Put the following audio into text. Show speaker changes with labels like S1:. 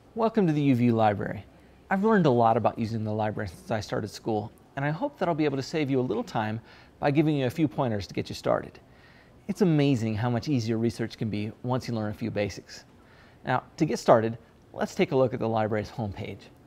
S1: Welcome to the UView Library. I've learned a lot about using the library since I started school, and I hope that I'll be able to save you a little time by giving you a few pointers to get you started. It's amazing how much easier research can be once you learn a few basics. Now, to get started, let's take a look at the library's homepage.